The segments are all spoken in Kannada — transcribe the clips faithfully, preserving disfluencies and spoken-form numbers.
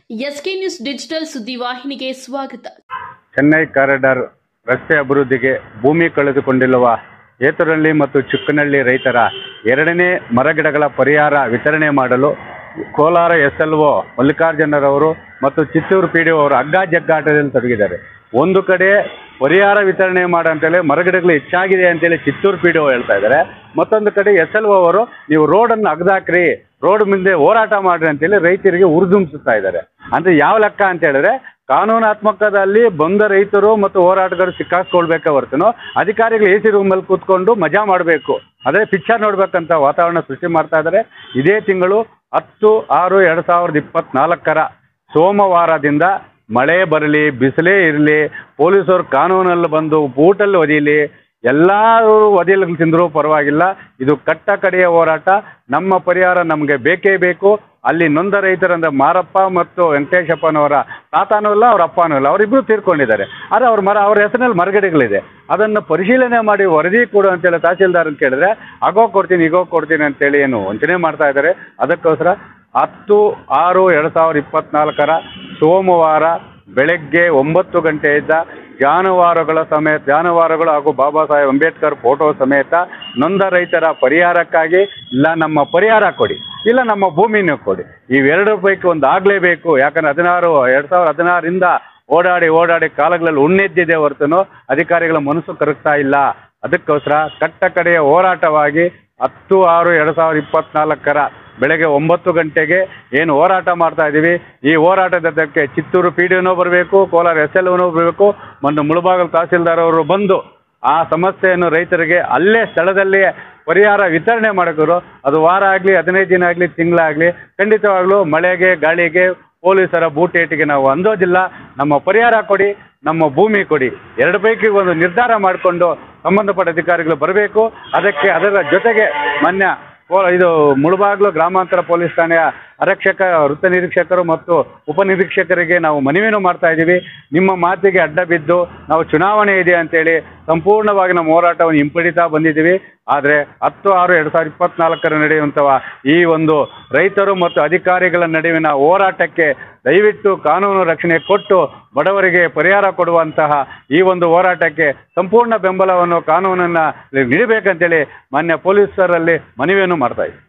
ಎಸ್ಕೆ ನ್ಯೂಸ್ ಡಿಜಿಟಲ್ ಸುದ್ದಿವಾಹಿನಿಗೆ ಸ್ವಾಗತ. ಚೆನ್ನೈ ಕಾರಿಡಾರ್ ರಸ್ತೆ ಅಭಿವೃದ್ಧಿಗೆ ಭೂಮಿ ಕಳೆದುಕೊಂಡಿರುವ ಏತುರಳ್ಳಿ ಮತ್ತು ಚಿಕ್ಕನಹಳ್ಳಿ ರೈತರ ಎರಡನೇ ಮರಗಿಡಗಳ ಪರಿಹಾರ ವಿತರಣೆ ಮಾಡಲು ಕೋಲಾರ ಎಸ್ ಎಲ್ ಒ ಮಲ್ಲಿಕಾರ್ಜುನರವರು ಮತ್ತು ಚಿತ್ತೂರು ಪಿ ಡಿ ಒ ಅವರು ಹಗ್ಗ ಜಗ್ಗಾಟದಲ್ಲಿ ತೊಡಗಿದ್ದಾರೆ. ಒಂದು ಕಡೆ ಪರಿಹಾರ ವಿತರಣೆ ಮಾಡ ಅಂತೇಳಿ ಮರಗಿಡಗಳು ಹೆಚ್ಚಾಗಿದೆ ಅಂತೇಳಿ ಚಿತ್ತೂರು ಪಿ ಡಿ ಒ ಹೇಳ್ತಾ ಇದ್ದಾರೆ. ಮತ್ತೊಂದು ಕಡೆ ಎಸ್ ಎಲ್ ಒ ಅವರು ನೀವು ರೋಡನ್ನು ಅಗದಾಕ್ರಿ, ರೋಡ್ ಮುಂದೆ ಹೋರಾಟ ಮಾಡ್ರಿ ಅಂತೇಳಿ ರೈತರಿಗೆ ಉರಿದುಂಬಿಸ್ತಾ ಇದ್ದಾರೆ. ಅಂದರೆ ಯಾವ ಲೆಕ್ಕ ಅಂತ ಹೇಳಿದ್ರೆ ಕಾನೂನಾತ್ಮಕದಲ್ಲಿ ಬಂದ ರೈತರು ಮತ್ತು ಹೋರಾಟಗಾರರು ಸಿಕ್ಕಾಸ್ಕೊಳ್ಬೇಕ ಹೊರತುನೋ ಅಧಿಕಾರಿಗಳು ಎ ಸಿ ರೂಮಲ್ಲಿ ಕೂತ್ಕೊಂಡು ಮಜಾ ಮಾಡಬೇಕು, ಅದೇ ಪಿಕ್ಚರ್ ನೋಡ್ಬೇಕಂತ ವಾತಾವರಣ ಸೃಷ್ಟಿ ಮಾಡ್ತಾ ಇದ್ದಾರೆ. ಇದೇ ತಿಂಗಳು ಹತ್ತು ಆರು ಎರಡು ಸಾವಿರದ ಇಪ್ಪತ್ನಾಲ್ಕರ ಸೋಮವಾರದಿಂದ ಮಳೆ ಬರಲಿ ಬಿಸಿಲೇ ಇರಲಿ, ಪೊಲೀಸರು ಕಾನೂನಲ್ಲಿ ಬಂದು ಬೂಟಲ್ಲಿ ಒದೀಲಿ, ಎಲ್ಲರೂ ಒದಿಲು ತಿಂದರೂ ಪರವಾಗಿಲ್ಲ, ಇದು ಕಟ್ಟ ಕಡೆಯ ಹೋರಾಟ. ನಮ್ಮ ಪರಿಹಾರ ನಮಗೆ ಬೇಕೇ ಬೇಕು. ಅಲ್ಲಿ ನೊಂದ ರೈತರಂದ್ರೆ ಮಾರಪ್ಪ ಮತ್ತು ವೆಂಕಟೇಶಪ್ಪನವರ ತಾತನೂ ಇಲ್ಲ, ಅವ್ರ ಅಪ್ಪನೂ ಇಲ್ಲ, ಅವರಿಬ್ಬರು ತೀರ್ಕೊಂಡಿದ್ದಾರೆ. ಆದರೆ ಅವ್ರ ಮರ ಅವ್ರ ಹೆಸರಿನಲ್ಲಿ ಮರಗಿಡಗಳಿದೆ, ಅದನ್ನು ಪರಿಶೀಲನೆ ಮಾಡಿ ವರದಿ ಕೊಡು ಅಂತೇಳಿ ತಹಸೀಲ್ದಾರನ್ನು ಕೇಳಿದ್ರೆ ಆಗೋ ಕೊಡ್ತೀನಿ ಈಗೋ ಕೊಡ್ತೀನಿ ಅಂತೇಳಿ ಏನು ವಂಚನೆ ಮಾಡ್ತಾ ಇದ್ದಾರೆ. ಅದಕ್ಕೋಸ್ಕರ ಹತ್ತು ಆರು ಎರಡು ಸಾವಿರದ ಇಪ್ಪತ್ನಾಲ್ಕರ ಸೋಮವಾರ ಬೆಳಗ್ಗೆ ಒಂಬತ್ತು ಗಂಟೆಯಿಂದ ಜಾನುವಾರುಗಳ ಸಮೇತ ಜಾನುವಾರುಗಳು ಹಾಗೂ ಬಾಬಾ ಸಾಹೇಬ್ ಅಂಬೇಡ್ಕರ್ ಫೋಟೋ ಸಮೇತ ನೊಂದ ರೈತರ ಪರಿಹಾರಕ್ಕಾಗಿ ಇಲ್ಲ ನಮ್ಮ ಪರಿಹಾರ ಕೊಡಿ, ಇಲ್ಲ ನಮ್ಮ ಭೂಮಿನೂ ಕೊಡಿ, ಇವೆರಡರ ಪೈಕಿ ಒಂದು ಆಗಲೇಬೇಕು. ಯಾಕಂದರೆ ಹದಿನಾರು ಎರಡು ಸಾವಿರದ ಹದಿನಾರರಿಂದ ಓಡಾಡಿ ಓಡಾಡಿ ಕಾಲಗಳಲ್ಲಿ ಉಣ್ಣೆದ್ದಿದೆ ಹೊರತುನೋ ಅಧಿಕಾರಿಗಳ ಮನಸ್ಸು ಕರಗ್ತಾ ಇಲ್ಲ. ಅದಕ್ಕೋಸ್ಕರ ಕಟ್ಟ ಕಡೆಯ ಹೋರಾಟವಾಗಿ ಹತ್ತು ಆರು ಎರಡು ಸಾವಿರದ ಇಪ್ಪತ್ನಾಲ್ಕರ ಬೆಳಗ್ಗೆ ಒಂಬತ್ತು ಗಂಟೆಗೆ ಏನು ಹೋರಾಟ ಮಾಡ್ತಾ ಇದ್ದೀವಿ, ಈ ಹೋರಾಟದಕ್ಕೆ ಚಿತ್ತೂರು ಪಿ ಡಿ ಒನೂ ಬರಬೇಕು, ಕೋಲಾರ ಎಸ್ ಎಲ್ ಒನೂ ಬರಬೇಕು, ಮತ್ತು ಮುಳಬಾಗಿಲು ತಹಸೀಲ್ದಾರ್ ಅವರು ಬಂದು ಆ ಸಮಸ್ಯೆಯನ್ನು ರೈತರಿಗೆ ಅಲ್ಲೇ ಸ್ಥಳದಲ್ಲೇ ಪರಿಹಾರ ವಿತರಣೆ ಮಾಡೋರು. ಅದು ವಾರ ಆಗಲಿ ಹದಿನೈದು ದಿನ ಆಗಲಿ ತಿಂಗಳಾಗಲಿ ಖಂಡಿತವಾಗ್ಲೂ ಮಳೆಗೆ ಗಾಳಿಗೆ ಪೊಲೀಸರ ಬೂಟೇಟಿಗೆ ನಾವು ಅಂದೋದಿಲ್ಲ. ನಮ್ಮ ಪರಿಹಾರ ಕೊಡಿ, ನಮ್ಮ ಭೂಮಿ ಕೊಡಿ, ಎರಡು ಪೈಕಿ ಒಂದು ನಿರ್ಧಾರ ಮಾಡಿಕೊಂಡು ಸಂಬಂಧಪಟ್ಟ ಅಧಿಕಾರಿಗಳು ಬರಬೇಕು. ಅದಕ್ಕೆ ಅದರ ಜೊತೆಗೆ ಮಾನ್ಯ ಇದು ಮುಳಬಾಗಿಲು ಗ್ರಾಮಾಂತರ ಪೊಲೀಸ್ ಠಾಣೆಯ ಆರಕ್ಷಕ ವೃತ್ತ ನಿರೀಕ್ಷಕರು ಮತ್ತು ಉಪನಿರೀಕ್ಷಕರಿಗೆ ನಾವು ಮನವಿಯನ್ನು ಮಾಡ್ತಾ ಇದ್ದೀವಿ. ನಿಮ್ಮ ಮಾತಿಗೆ ಅಡ್ಡ ಬಿದ್ದು ನಾವು ಚುನಾವಣೆ ಇದೆ ಅಂತೇಳಿ ಸಂಪೂರ್ಣವಾಗಿ ನಮ್ಮ ಹೋರಾಟವನ್ನು ಹಿಂಪಡಿತಾ ಬಂದಿದ್ದೀವಿ. ಆದರೆ ಹತ್ತು ಆರು ಎರಡು ಸಾವಿರದ ಇಪ್ಪತ್ನಾಲ್ಕರ ನಡೆಯುವಂತಹ ಈ ಒಂದು ರೈತರು ಮತ್ತು ಅಧಿಕಾರಿಗಳ ನಡುವಿನ ಹೋರಾಟಕ್ಕೆ ದಯವಿಟ್ಟು ಕಾನೂನು ರಕ್ಷಣೆ ಕೊಟ್ಟು ಬಡವರಿಗೆ ಪರಿಹಾರ ಕೊಡುವಂತಹ ಈ ಒಂದು ಹೋರಾಟಕ್ಕೆ ಸಂಪೂರ್ಣ ಬೆಂಬಲವನ್ನು ಕಾನೂನನ್ನು ನೀಡಬೇಕಂತೇಳಿ ಮಾನ್ಯ ಪೊಲೀಸರಲ್ಲಿ ಮನವಿಯನ್ನು ಮಾಡ್ತಾ ಇದ್ದೀವಿ.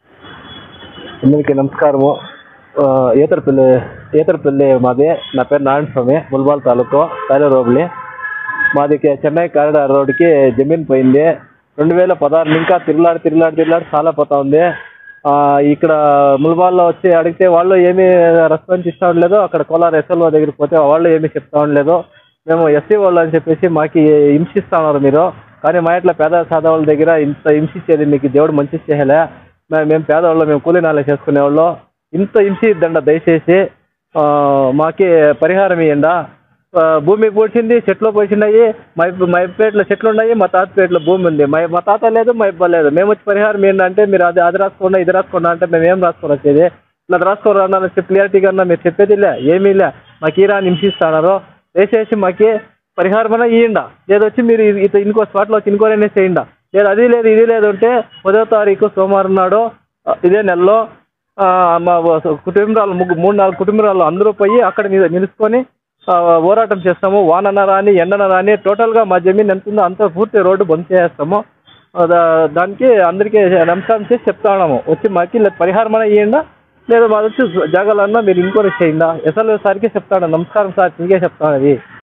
అందరికీ నమస్కారము. ఏతరపల్లి ఏతరపల్లి మాది. నా పేరు నారాయణ స్వామి, ముల్బాల్ తాలూకు తాలూరు రోబిలి. మాది చెన్నై కారిడార్ రోడ్డుకి జమీన్ పోయింది. రెండు వేల పదహారు ఇంకా తిరుగులాడి తిరుగులాడి తిరుగులాడి చాలా పోతా ఉంది. ఇక్కడ ముల్బాల్లో వచ్చి అడిగితే వాళ్ళు ఏమీ రెస్పాన్స్ ఇస్తూ ఉండలేదు. అక్కడ కోలార్ ఎస్ఎల్ఓ దగ్గరికి పోతే వాళ్ళు ఏమీ చెప్తా ఉండలేదు. మేము ఎస్సీ వాళ్ళు అని చెప్పేసి మాకు హింసిస్తూ ఉన్నారు మీరు, కానీ మా ఇట్లా పేద సాదా వాళ్ళ దగ్గర ఇంత హింసించేది మీకు దేవుడు మంచి చేయలే. మేము పేదవాళ్ళు, మేము కూలీ నాలు చేసుకునేవాళ్ళు, ఇంత హింస ఇద్దండ దయచేసి మాకి పరిహారం ఇవ్వండి. భూమి పూడ్చింది, చెట్లు పోసినాయి, మా మా పేటలో చెట్లు ఉన్నాయి, మా తాత పేటలో భూమి ఉంది. మా మా తాత లేదు, మా ఇబ్బ లేదు. మేము వచ్చి పరిహారం ఏంటి అంటే మీరు అది అది రాసుకోండి ఇది రాసుకోండి అంటే మేము ఏం రాసుకొని వచ్చేది? ఇలా రాసుకోరు అన్న క్లియారిటీగా అన్నా మీరు చెప్పేది లే, ఏమీ లే. మాకు ఈరా హింసిస్తున్నారు. దయచేసి మాకి పరిహారం అన్నా ఇవ్వండి. లేదొచ్చి మీరు ఇత ఇంకో స్పాట్లో వచ్చి ఇంకోరైనా చేయండి. లేదు అది లేదు ఇది లేదు అంటే పదో తారీఖు సోమవారం నాడు ఇదే నెలలో మా కుటుంబాలు ముగ్గు మూడు నాలుగు కుటుంబాలు అందరూ పోయి అక్కడ నిలుచుకొని పోరాటం చేస్తాము. వానన రాని ఎండన రాని టోటల్గా మా జమీన్ ఎంత ఉందో అంత పూర్తి రోడ్డు బంద్ చేస్తాము. దానికి అందరికీ నమస్కారం చేసి చెప్తా ఉన్నాము. వచ్చి మాకి పరిహారం అన్నా ఇవ్వండి, లేదా మా వచ్చి జాగాలన్నా మీరు ఇంకోటి చేయండి. ఎస్ఎల్ఓ సార్కి చెప్తాను. నమస్కారం సార్, ఇంకే చెప్తాను అది.